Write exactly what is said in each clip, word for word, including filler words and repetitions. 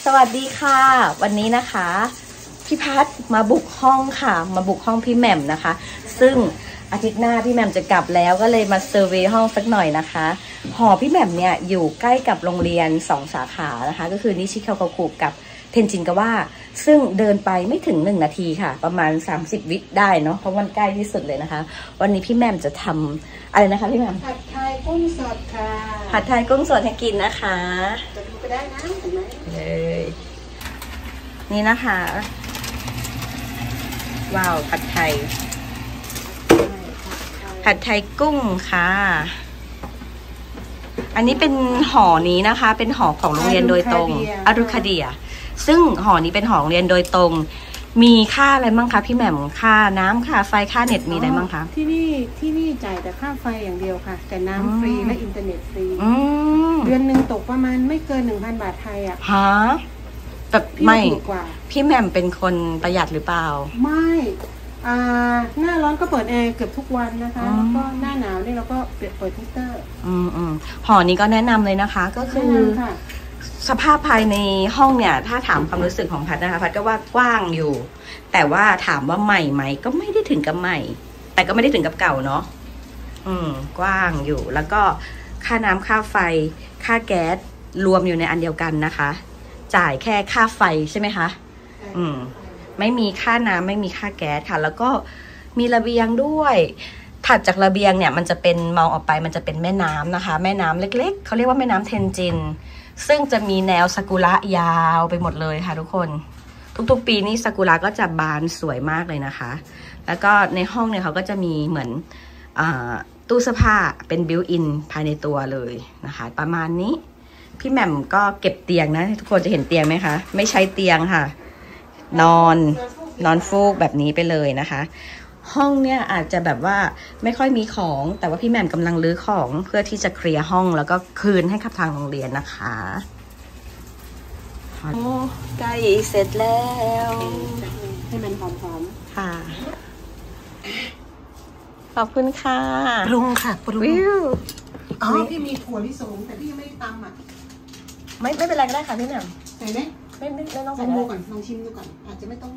สวัสดีค่ะวันนี้นะคะพี่พัดมาบุกห้องค่ะมาบุกห้องพี่แหม่มนะคะซึ่งอาทิตย์หน้าพี่แหม่มจะกลับแล้วก็เลยมาเซอร์เวย์ห้องสักหน่อยนะคะหอพี่แหม่มเนี่ยอยู่ใกล้กับโรงเรียนสองสาขานะคะก็คือนิชิคาโกคุกับเทนจินกาวะซึ่งเดินไปไม่ถึงหนึ่งนาทีค่ะประมาณสามสิบวิได้เนาะเพราะมันใกล้ที่สุดเลยนะคะวันนี้พี่แหม่มจะทำอะไรนะคะพี่แหม่มผัดไทยกุ้งสดค่ะผัดไทยกุ้งสดให้กินนะคะจะดูไปได้นะเห็นไหมเลยนี่นะคะว้าวผัดไทยผัดไทยกุ้งค่ะอันนี้เป็นหอนี้นะคะเป็นหอของโรงเรียนโดยตรงอารุคาเดียซึ่งหอนี้เป็นหอโรงเรียนโดยตรงมีค่าอะไรบ้างคะพี่แหม่มค่าน้ำค่าไฟค่าเน็ตมีอะไรบ้างคะที่นี่ที่นี่จ่ายแต่ค่าไฟอย่างเดียวค่ะแต่น้ำฟรีและอินเทอร์เน็ตฟรีเดือนหนึ่งตกประมาณไม่เกินหนึ่งพันบาทไทยอ่ะฮะแบบไม่พี่แหม่มเป็นคนประหยัดหรือเปล่าไม่อ่าหน้าร้อนก็เปิดแอร์เกือบทุกวันนะคะแล้วก็หน้าหนาวนี่เราก็เปิดเปิดฮีเตอร์อืมอืมหอนี้ก็แนะนำเลยนะคะก็คือสภาพภายในห้องเนี่ยถ้าถามความรู้สึกของพัดนะคะพัดก็ว่ากว้างอยู่แต่ว่าถามว่าใหม่ไหมก็ไม่ได้ถึงกับใหม่แต่ก็ไม่ได้ถึงกับเก่าเนาะอืมกว้างอยู่แล้วก็ค่าน้ำค่าไฟค่าแก๊สรวมอยู่ในอันเดียวกันนะคะจ่ายแค่ค่าไฟใช่ไหมคะอืมไม่มีค่าน้ำไม่มีค่าแก๊สค่ะแล้วก็มีระเบียงด้วยถัดจากระเบียงเนี่ยมันจะเป็นมองออกไปมันจะเป็นแม่น้ำนะคะแม่น้ำเล็กๆเขาเรียกว่าแม่น้ำเทนจินซึ่งจะมีแนวซากุระยาวไปหมดเลยค่ะทุกคนทุกๆปีนี้ซากุระก็จะบานสวยมากเลยนะคะแล้วก็ในห้องเนี่ยเขาก็จะมีเหมือนตู้เสื้อผ้าเป็นบิวอินภายในตัวเลยนะคะประมาณนี้พี่แหม่มก็เก็บเตียงนะทุกคนจะเห็นเตียงไหมคะไม่ใช้เตียงค่ะนอนนอนฟูกแบบนี้ไปเลยนะคะห้องเนี่ยอาจจะแบบว่าไม่ค่อยมีของแต่ว่าพี่แหม่มกำลังรื้อของเพื่อที่จะเคลียร์ห้องแล้วก็คืนให้กับทางโรงเรียนนะคะโอ้ใกล้เสร็จแล้วให้มันหอมๆค่ะขอบคุณค่ะปรุงค่ะปรุงอ๋อพี่มีถั่วลิสงแต่พี่ยังไม่ได้ตำอ่ะไม่ไม่เป็นไรก็ได้ค่ะพี่แหม่มใส่ไหมไม่ไม่ไม่ต้องใส่ดูก่อนลองชิมดูก่อนอาจจะไม่ต้อง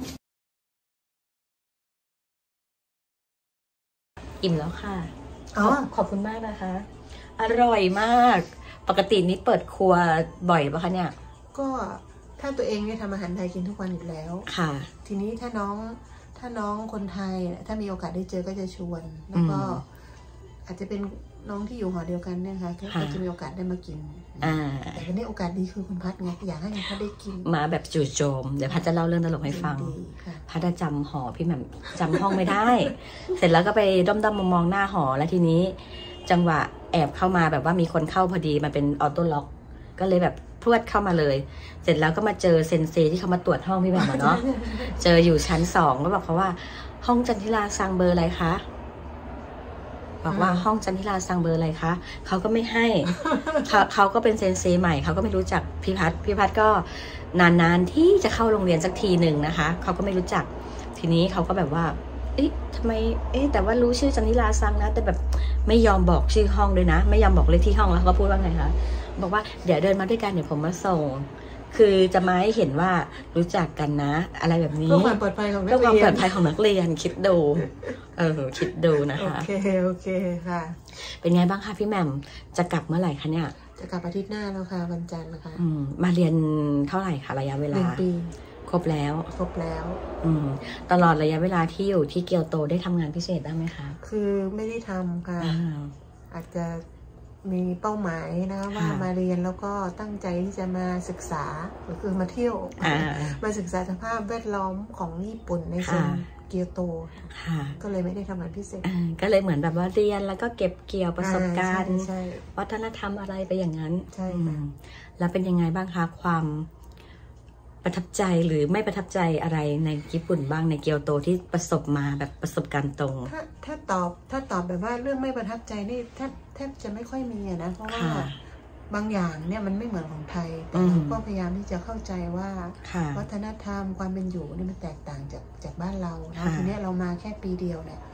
อิ่มแล้วค่ะอ๋อขอบคุณมากนะคะอร่อยมากปกตินี้เปิดครัวบ่อยปะคะเนี่ยก็ถ้าตัวเองเนี่ยทำอาหารไทยกินทุกวันอยู่แล้วค่ะทีนี้ถ้าน้องถ้าน้องคนไทยถ้ามีโอกาสได้เจอก็จะชวนแล้วก็อาจจะเป็นน้องที่อยู่หอเดียวกันเนี่ยค่ะก็จะมีโอกาสได้มากินแต่วันนี้โอกาสดีคือคุณพัดไงอยากให้คุณพัดได้กินมาแบบจู่โจมเดี๋ยวพัดจะเล่าเรื่องตลกให้ฟังพัดจำหอพี่แหม่มจำห้องไม่ได้ เสร็จแล้วก็ไปด้อมๆมองหน้าหอแล้วทีนี้จังหวะแอบเข้ามาแบบว่ามีคนเข้าพอดีมันเป็นออโต้ล็อกก็เลยแบบพรวดเข้ามาเลยเสร็จแล้วก็มาเจอเซนเซที่เขามาตรวจห้องพี่แหม่มเนาะเจออยู่ชั้นสองก็บอกเขาว่าห้องจันทิราซังเบอร์อะไรคะบอกว่าห้องจันทิราซังเบอร์อะไรคะเขาก็ไม่ให้เขาเขาก็เป็นเซนเซใหม่เขาก็ไม่รู้จักพี่พัดพี่พัดก็นานๆที่จะเข้าโรงเรียนสักทีหนึ่งนะคะเขาก็ไม่รู้จักทีนี้เขาก็แบบว่าเอ๊ะทำไมเอ๊ะแต่ว่ารู้ชื่อจันทิราซังนะแต่แบบไม่ยอมบอกชื่อห้องด้วยนะไม่ยอมบอกเลขที่ห้องแล้วเขาก็พูดว่าไงคะบอกว่าเดี๋ยวเดินมาด้วยกันเดี๋ยวผมมาส่งคือจะมาให้เห็นว่ารู้จักกันนะอะไรแบบนี้เพื่อความปลอดภัยของนักเรียนเพื่อความปลอดภัยของนักเรียนคิดดูเออคิดดูนะคะโอเคโอเคค่ะเป็นไงบ้างคะพี่แหม่มจะกลับเมื่อไหร่คะเนี่ยจะกลับอาทิตย์หน้าแล้วค่ะวันจันทร์นะคะอืมมาเรียนเท่าไหร่คะระยะเวลาหนึ่งปีครบแล้วครบแล้วอืมตลอดระยะเวลาที่อยู่ที่เกียวโตได้ทำงานพิเศษบ้างไหมคะคือไม่ได้ทำค่ะอาจจะมีเป้าหมายนะว่ามาเรียนแล้วก็ตั้งใจที่จะมาศึกษาก็คือมาเที่ยวมาศึกษาสภาพแวดล้อมของญี่ปุ่นในโซนเกียวโตก็เลยไม่ได้ทำงานพิเศษก็เลยเหมือนแบบว่าเรียนแล้วก็เก็บเกี่ยวประสบการณ์วัฒนธรรมอะไรไปอย่างนั้นใช่แล้วเป็นยังไงบ้างคะความประทับใจหรือไม่ประทับใจอะไรในญี่ปุ่นบ้างในเกียวโตที่ประสบมาแบบประสบการณ์ตรงถ้าถ้าตอบถ้าตอบแบบว่าเรื่องไม่ประทับใจนี่แทบแทบจะไม่ค่อยมีนะเพราะว่าบางอย่างเนี่ยมันไม่เหมือนของไทยแต่เราก็พยายามที่จะเข้าใจว่าวัฒนธรรมความเป็นอยู่นี่มันแตกต่างจากจากบ้านเรานะทีนี้เรามาแค่ปีเดียวเนี่ย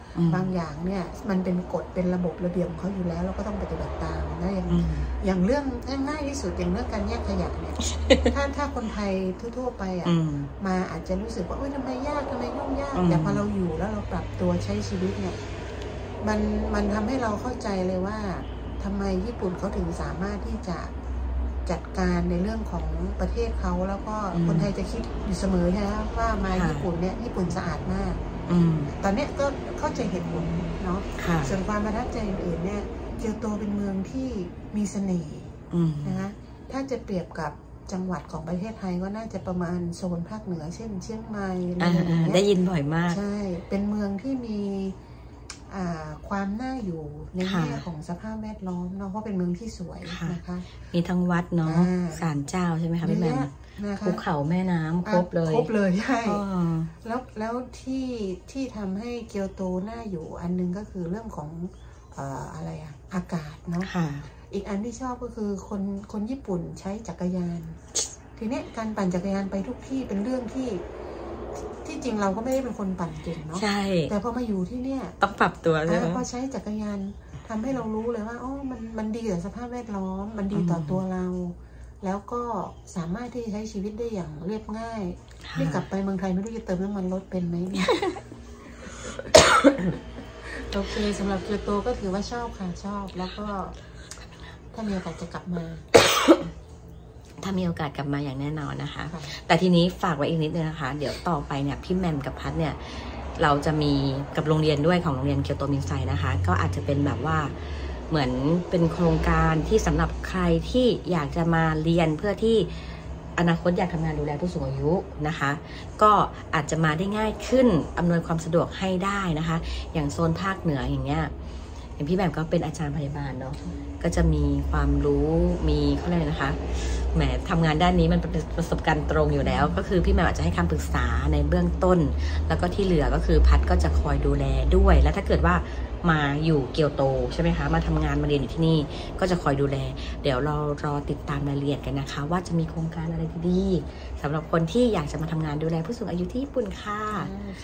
บางอย่างเนี่ยมันเป็นกฎเป็นระบบระเบียบของเขาอยู่แล้วเราก็ต้องปฏิบัติตามนะอย่างอย่างเรื่องง่ายที่สุดอย่างเรื่องการแยกขยะเนี่ย ถ้าถ้าคนไทยทั่วๆไปอ่ะมาอาจจะรู้สึกว่าเอ้ยทำไมยากทำไมยุ่งยากแต่พอเราอยู่แล้วเราปรับตัวใช้ชีวิตเนี่ยมันมันทำให้เราเข้าใจเลยว่าทำไมญี่ปุ่นเขาถึงสามารถที่จะจัดการในเรื่องของประเทศเขาแล้วก็คนไทยจะคิดอยู่เสมอใช่ไหมว่ามาญี่ปุ่นเนี่ยญี่ปุ่นสะอาดมากตอนนี้ก็เข้าใจเหตุผลเนาะส่วนความประทับใจอื่นๆเนี่ยเกียวโตเป็นเมืองที่มีเสน่ห์นะคะถ้าจะเปรียบกับจังหวัดของประเทศไทยก็น่าจะประมาณโซนภาคเหนือเช่นเชียงใหม่อะไรอย่างเงี้ยได้ยินบ่อยมากใช่เป็นเมืองที่มีความน่าอยู่ในแง่ของสภาพแวดล้อมเนาะเพราะเป็นเมืองที่สวยนะคะมีทั้งวัดเนาะศาลเจ้าใช่ไหมคะพี่แม่ภูเขาแม่น้ำครบเลยครบเลยใช่แล้วแล้วที่ที่ทำให้เกียวโตน่าอยู่อันนึงก็คือเรื่องของอะไรอะอากาศเนาะอีกอันที่ชอบก็คือคนคนญี่ปุ่นใช้จักรยานทีนี้การปั่นจักรยานไปทุกที่เป็นเรื่องที่ที่จริงเราก็ไม่ได้เป็นคนปั่นเก่งเนาะใช่แต่พอมาอยู่ที่เนี่ยต้องปรับตัวใช่ไหมพอใช้จักรยานทำให้เรารู้เลยว่าอ๋อมันมันดีต่อสภาพแวดล้อมมันดีต่อตัวเราแล้วก็สามารถที่จะใช้ชีวิตได้อย่างเรียบง่ายนี่กลับไปเมืองไทยไม่รู้จะเติมน้ำมันรถเป็นไหมเนี่ย โอเคสำหรับเกียวโตก็ถือว่าชอบค่ะชอบแล้วก็ถ้ามีโอกาสจะกลับมาถ้ามีโอกาสกลับมาอย่างแน่นอนนะคะแต่ทีนี้ฝากไว้อีกนิดนึงนะคะเดี๋ยวต่อไปเนี่ยพี่แมมกับพัดเนี่ยเราจะมีกับโรงเรียนด้วยของโรงเรียนเกียวโตมินไซนะคะก็อาจจะเป็นแบบว่าเหมือนเป็นโครงการที่สำหรับใครที่อยากจะมาเรียนเพื่อที่อนาคตอยากทำงานดูแลผู้สูงอายุนะคะก็อาจจะมาได้ง่ายขึ้นอำนวยความสะดวกให้ได้นะคะอย่างโซนภาคเหนืออย่างเงี้ยอย่างพี่แหม่มก็เป็นอาจารย์พยาบาลเนาะก็จะมีความรู้มีเขาเรียกนะคะแหมทำงานด้านนี้มันเป็นประสบการณ์ตรงอยู่แล้วก็คือพี่แหม่มอาจจะให้คำปรึกษาในเบื้องต้นแล้วก็ที่เหลือก็คือพัดก็จะคอยดูแลด้วยแล้วถ้าเกิดว่ามาอยู่เกียวโตใช่ไหมคะมาทำงานมาเรียนอยู่ที่นี่ก็จะคอยดูแลเดี๋ยวเรารอติดตามรายละเอียดกันนะคะว่าจะมีโครงการอะไรดีๆสำหรับคนที่อยากจะมาทำงานดูแลผู้สูงอายุที่ญี่ปุ่นค่ะ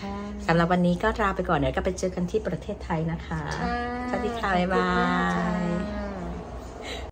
สำหรับวันนี้ก็ลาไปก่อนเดี๋ยวก็ไปเจอกันที่ประเทศไทยนะคะสวัสดีค่ะบ๊ายบาย